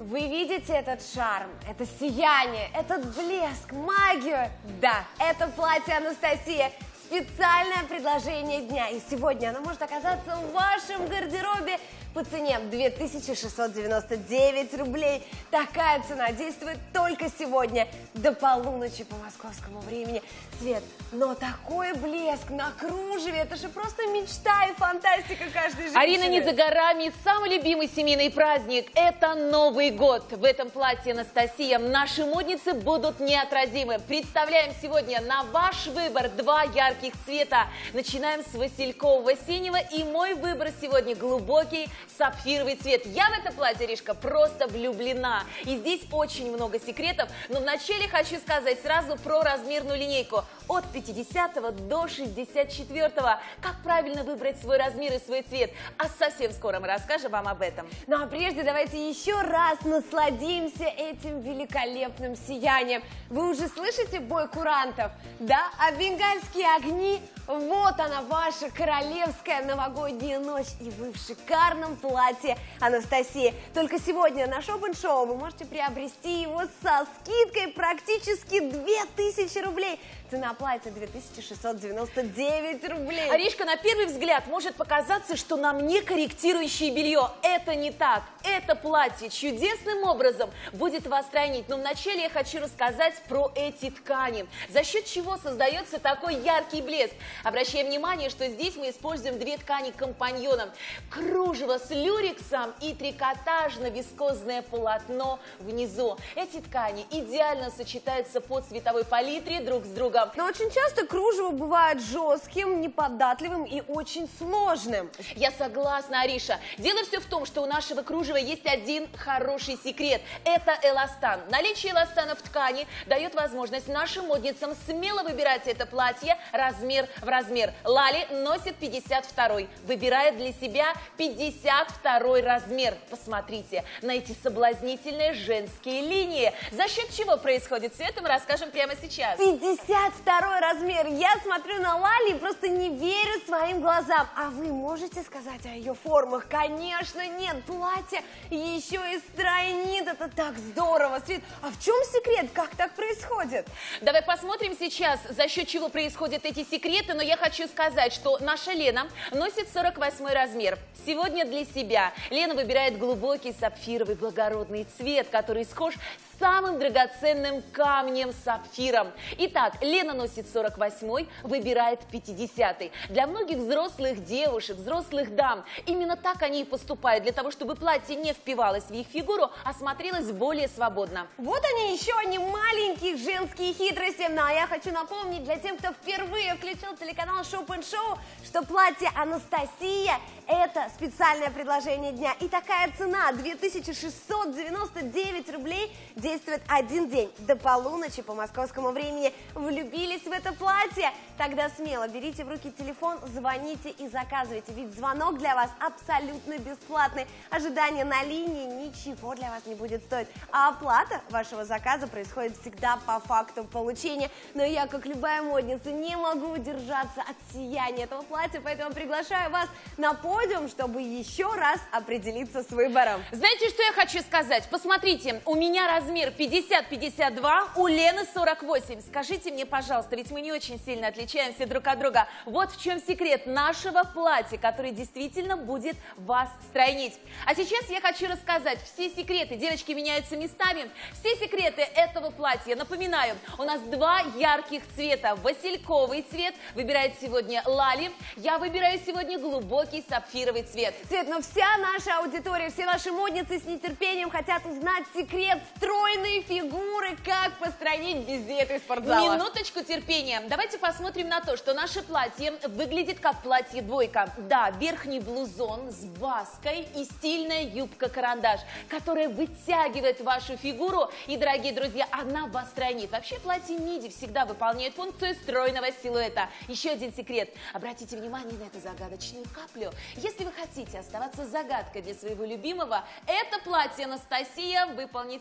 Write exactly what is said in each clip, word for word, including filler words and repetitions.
Вы видите этот шарм, это сияние, этот блеск, магию? Да, это платье Анастасия. Специальное предложение дня. И сегодня оно может оказаться в вашем гардеробе по цене две тысячи шестьсот девяносто девять рублей. Такая цена действует только сегодня до полуночи по московскому времени. Свет, но такой блеск на кружеве, это же просто мечта и фантастика каждой женщины. Арина, не за горами, самый любимый семейный праздник – это Новый год. В этом платье Анастасия наши модницы будут неотразимы. Представляем сегодня на ваш выбор два ярких цвета. Начинаем с василькового синего, и мой выбор сегодня глубокий сапфировый цвет. Я в это платье, Ришка, просто влюблена. И здесь очень много секретов, но вначале хочу сказать сразу про размерную линейку. От пятидесятого до шестьдесят четвёртого. Как правильно выбрать свой размер и свой цвет? А совсем скоро мы расскажем вам об этом. Ну а прежде давайте еще раз насладимся этим великолепным сиянием. Вы уже слышите бой курантов? Да? А бенгальские огни? Вот она, ваша королевская новогодняя ночь. И вы в шикарном платье Анастасии. Только сегодня на Шопен-шоу вы можете приобрести его со скидкой практически две тысячи рублей. Цена платья две тысячи шестьсот девяносто девять рублей. Аришка, на первый взгляд может показаться, что на мне корректирующее белье. Это не так. Это платье чудесным образом будет вас стройнить. Но вначале я хочу рассказать про эти ткани. За счет чего создается такой яркий блеск. Обращаем внимание, что здесь мы используем две ткани компаньоном. Кружево с люрексом и трикотажно-вискозное полотно внизу. Эти ткани идеально сочетаются по цветовой палитре друг с другом. Но очень часто кружево бывает жестким, неподатливым и очень сложным. Я согласна, Ариша. Дело все в том, что у нашего кружева есть один хороший секрет. Это эластан. Наличие эластана в ткани дает возможность нашим модницам смело выбирать это платье размер в размер. Лали носит пятьдесят второй. Выбирает для себя пятьдесят второй размер. Посмотрите на эти соблазнительные женские линии. За счет чего происходит все это, мы расскажем прямо сейчас. пятьдесят второй размер. Я смотрю на Лали и просто не верю своим глазам. А вы можете сказать о ее формах? Конечно, нет. Платье еще и стройнит. Это так здорово. Свет, а в чем секрет? Как так происходит? Давай посмотрим сейчас, за счет чего происходят эти секреты. Но я хочу сказать, что наша Лена носит сорок восьмой размер. Сегодня для себя Лена выбирает глубокий сапфировый благородный цвет, который схож с самым драгоценным камнем сапфиром. Итак, Лена носит сорок восьмой, выбирает пятидесятый. Для многих взрослых девушек, взрослых дам, именно так они и поступают, для того, чтобы платье не впивалось в их фигуру, а смотрелось более свободно. Вот они, еще они, маленькие женские хитрости. Ну, а я хочу напомнить для тех, кто впервые включил телеканал Шопен-шоу, что платье Анастасия – это специальное предложение дня. И такая цена две тысячи шестьсот девяносто девять рублей действует один день до полуночи по московскому времени. Влюбились в это платье? Тогда смело берите в руки телефон, звоните и заказывайте. Ведь звонок для вас абсолютно бесплатный. Ожидание на линии ничего для вас не будет стоить. А оплата вашего заказа происходит всегда по факту получения. Но я, как любая модница, не могу удержаться от сияния этого платья, поэтому приглашаю вас на подиум, чтобы еще раз определиться с выбором. Знаете, что я хочу сказать? Посмотрите, у меня размер пятьдесят пятьдесят два, у Лены сорок восемь. Скажите мне, пожалуйста, ведь мы не очень сильно отличаемся друг от друга. Вот в чем секрет нашего платья, который действительно будет вас стройнить. А сейчас я хочу рассказать все секреты. Девочки меняются местами. Все секреты этого платья. Напоминаю, у нас два ярких цвета. Васильковый цвет выбирает сегодня Лали. Я выбираю сегодня глубокий сапфировый цвет. Свет, но вся наша аудитория, все наши модницы с нетерпением хотят узнать секрет стройной фигуры, как постройнить без диеты из спортзала. Минуточку терпения. Давайте посмотрим на то, что наше платье выглядит как платье двойка. Да, верхний блузон с баской и стильная юбка-карандаш, которая вытягивает вашу фигуру. И, дорогие друзья, она вас стройнит. Вообще платье миди всегда выполняет функцию стройного силуэта. Еще один секрет. Обратите внимание на эту загадочную каплю. Если вы хотите оставаться загадкой для своего любимого, это платье Анастасия выполнит все мечты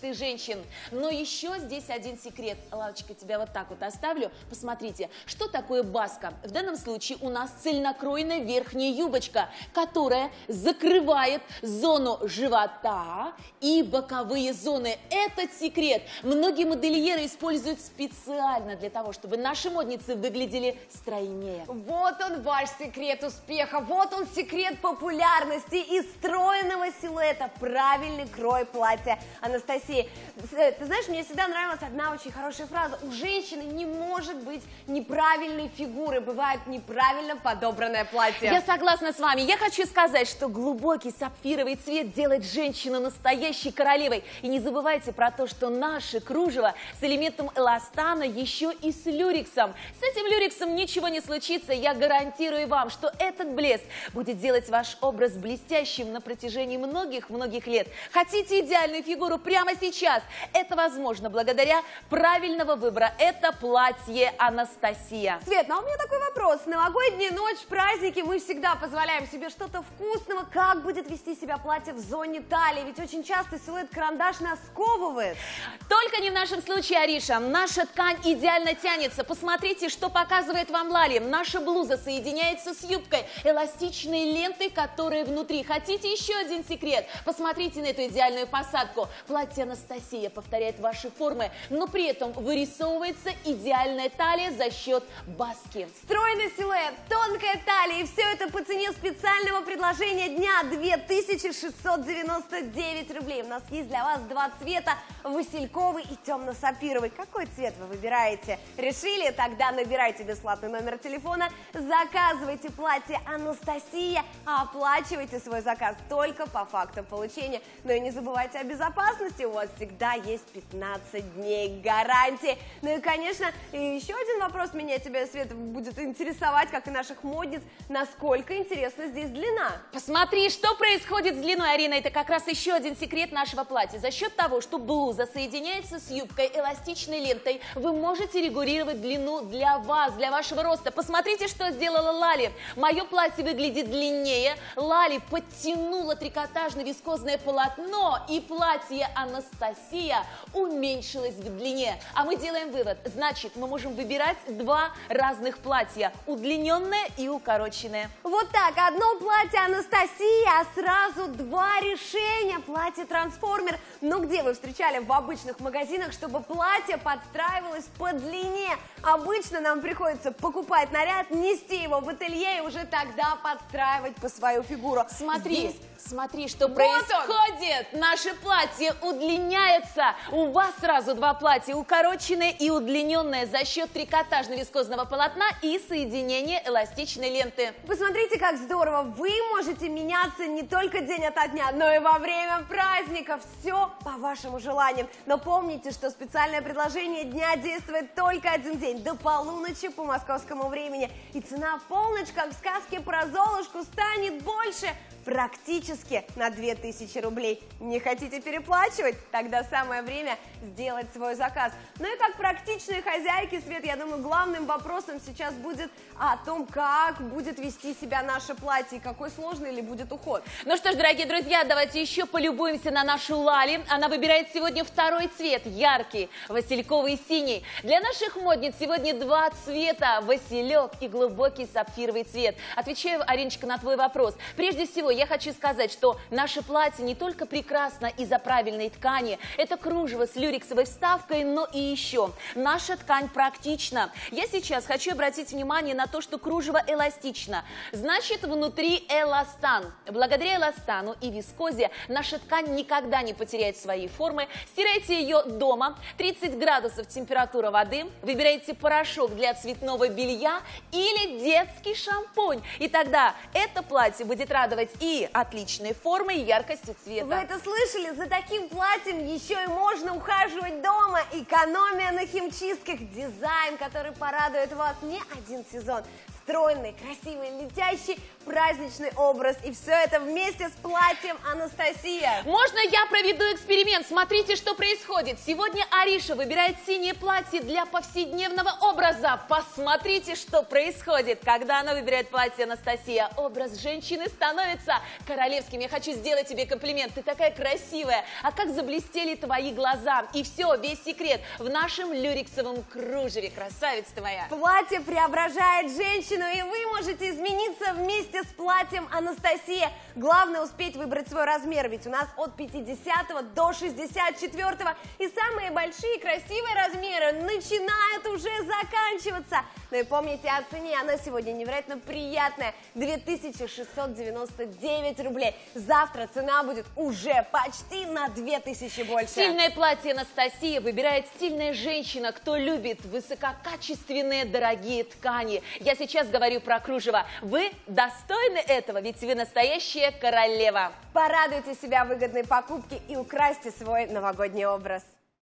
мечты женщин. Но еще здесь один секрет. Лавочка, тебя вот так вот оставлю. Посмотрите, что такое баска. В данном случае у нас цельнокроенная верхняя юбочка, которая закрывает зону живота и боковые зоны. Этот секрет многие модельеры используют специально для того, чтобы наши модницы выглядели стройнее. Вот он ваш секрет успеха, вот он секрет популярности и стройного силуэта, правильный крой платья Анастасии. Ты знаешь, мне всегда нравилась одна очень хорошая фраза: у женщины не может быть неправильной фигуры, бывает неправильно подобранное платье. Я согласна с вами. Я хочу сказать, что глубокий сапфировый цвет делает женщину настоящей королевой. И не забывайте про то, что наше кружево с элементом эластана еще и с люрексом. С этим люрексом ничего не случится. Я гарантирую вам, что этот блеск будет делать ваш образ блестящим на протяжении многих-многих лет. Хотите идеальную фигуру прямо сейчас? Это возможно благодаря правильного выбора. Это платье Анастасия. Свет, ну а у меня такой вопрос. Новогодняя ночь, праздники, мы всегда позволяем себе что-то вкусного. Как будет вести себя платье в зоне талии? Ведь очень часто силуэт карандаш нас сковывает. Только не в нашем случае, Ариша. Наша ткань идеально тянется. Посмотрите, что показывает вам Лали. Наша блуза соединяется с юбкой эластичной лентой, которая внутри. Хотите еще один секрет? Посмотрите на эту идеальную посадку. Платье Анастасия повторяет ваши формы, но при этом вырисовывается идеальная талия за счет баски. Стройный силуэт, тонкая талия, и все это по цене специального предложения дня две тысячи шестьсот девяносто девять рублей. У нас есть для вас два цвета: васильковый и темно-сапфировый. Какой цвет вы выбираете? Решили? Тогда набирайте бесплатный номер телефона, заказывайте платье Анастасия, а оплачивайте свой заказ только по факту получения. Но и не забывайте о безопасности, у вас всегда есть пятнадцать дней гарантии. Ну и, конечно, еще один вопрос меня, тебя, Света, будет интересовать, как и наших модниц: насколько интересна здесь длина? Посмотри, что происходит с длиной, Арина. Это как раз еще один секрет нашего платья. За счет того, что блуза соединяется с юбкой эластичной лентой, вы можете регулировать длину для вас, для вашего роста. Посмотрите, что сделала Лали. Мое платье выглядит длиннее. Лали подтянула трикотажно-вискозное полотно, и платье Анастасия уменьшилось в длине. А мы делаем вывод. Значит, мы можем выбирать два разных платья: удлиненное и укороченное. Вот так, одно платье Анастасия, а сразу два решения. Платье-трансформер. Но где вы встречали в обычных магазинах, чтобы платье подстраивалось по длине? Обычно нам приходится покупать наряд, нести его в ателье и уже тогда подстраивать по свою фигуру. Смотри, Здесь... смотри, что вот происходит. Он. Наше платье удлиняется. У вас сразу два платья: укороченное и удлиненное, за счет трикотажно-вискозного полотна и соединения эластичной ленты. Посмотрите, как здорово. Вы можете меняться не только день ото дня, но и во время праздников. Все по вашему желанию. Но помните, что специальное предложение дня действует только один день, до полуночи по московскому времени. И цена в полночь, как в сказке про Золушку, станет больше практически на две тысячи рублей. Не хотите переплачивать? Тогда самое время сделать свой заказ. Ну и как практичные хозяйки, Свет, я думаю, главным вопросом сейчас будет о том, как будет вести себя наше платье, и какой сложный ли будет уход. Ну что ж, дорогие друзья, давайте еще полюбуемся на нашу Лали. Она выбирает сегодня второй цвет, яркий, васильковый синий. Для наших модниц сегодня два цвета: василек и глубокий сапфировый цвет. Отвечаю, Ариночка, на твой вопрос. Прежде всего, я хочу сказать, что наше платье не только прекрасно из-за правильной ткани, это кружево с люрексовой вставкой, но и еще наша ткань практична. Я сейчас хочу обратить внимание на то, что кружево эластично, значит, внутри эластан. Благодаря эластану и вискозе наша ткань никогда не потеряет своей формы. Стирайте ее дома, тридцать градусов температура воды, выбирайте порошок для цветного белья или детский шампунь, и тогда это платье будет радовать и отличной формой, и яркостью цвета. Вы это слышали? За таким платьем еще и можно ухаживать дома. Экономия на химчистках, дизайн, который порадует вас не один сезон. стройный, красивый, летящий, праздничный образ. И все это вместе с платьем Анастасия. Можно я проведу эксперимент? Смотрите, что происходит. Сегодня Ариша выбирает синее платье для повседневного образа. Посмотрите, что происходит. Когда она выбирает платье Анастасия, образ женщины становится королевским. Я хочу сделать тебе комплимент. Ты такая красивая. А как заблестели твои глаза. И все, весь секрет в нашем люрексовом кружеве. Красавица ты моя. Платье преображает женщину, и вы можете измениться вместе с платьем Анастасия. Главное успеть выбрать свой размер, ведь у нас от пятидесятого до шестьдесят четвёртого. И самые большие красивые размеры начинают уже заканчиваться. Ну и помните о цене, она сегодня невероятно приятная. две тысячи шестьсот девяносто девять рублей. Завтра цена будет уже почти на две тысячи больше. Стильное платье Анастасия выбирает стильная женщина, кто любит высококачественные дорогие ткани. Я сейчас говорю про кружево. Вы достойны этого, ведь вы настоящая королева. Порадуйте себя выгодной покупки и украсьте свой новогодний образ.